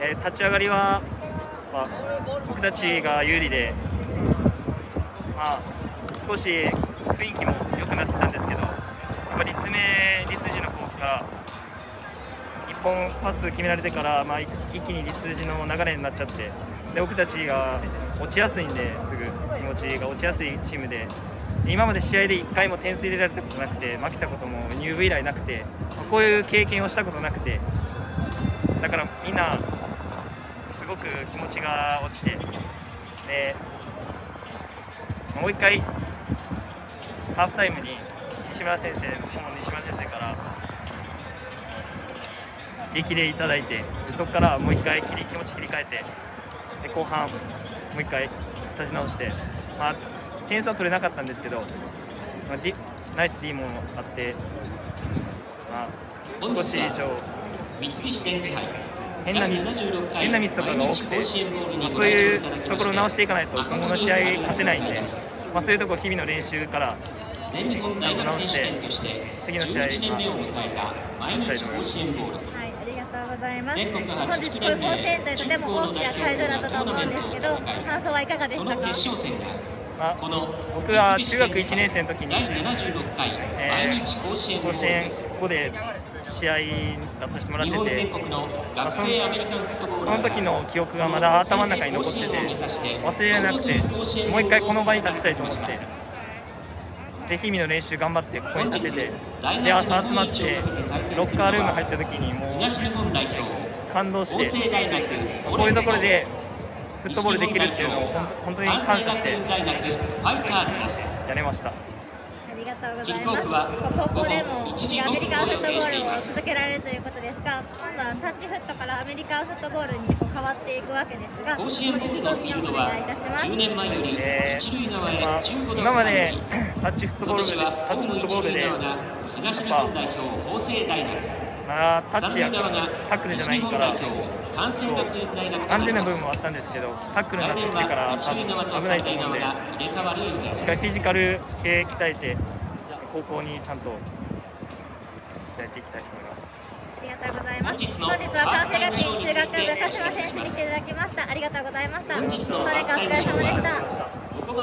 立ち上がりは、僕たちが有利で、少し雰囲気も良くなってたんですけど、やっぱり立時の方から1本パス決められてから、一気に立時の流れになっちゃって、で僕たちが落ちやすいんで、すぐ気持ちが落ちやすいチームで、今まで試合で1回も点数入れられたことなくて、負けたことも入部以来なくて、こういう経験をしたことなくて、だからみんなすごく気持ちが落ちて、でもう1回ハーフタイムに西村先生から激励いただいて、そこからもう1回気持ち切り替えて、で後半もう1回立ち直して、点数は取れなかったんですけど、ナイス D もあって、少し変なミスとかが多くて、そういうところを直していかないと今後の試合勝てないんで、そういうところを日々の練習からちゃんと直して次の試合したいと思います。 ありがとうございます。本日高校生というとても大きな会場だったと思うんですけど、感想はいかがでしたか？ 僕は中学1年生の時に、甲子園ここで試合に出させてもらってて、その時の記憶がまだ頭の中に残ってて忘れられなくて、もう一回この場に立ちたいと思って、で日々の練習頑張ってここに立てて、で朝集まってロッカールーム入った時にもう感動して、こういうところでフットボールできるっていうのを本当に感謝してやれました。 ありがとうございます。高校でもアメリカンフットボールを続けられるということですが、今度はタッチフットからアメリカンフットボールに変わっていくわけですが、その意気込みをお願いいたします。 今までタッチフットボールでタッチやタックルじゃないから安全な部分もあったんですけど、タックルになってきてから危ないと思うので、しっかりフィジカル系鍛えて高校にちゃんと鍛えていきたいと思います。 ありがとうございます。本日は関西学院中学部鹿島選手に来ていただきました。ありがとうございました。それではお疲れ様でした。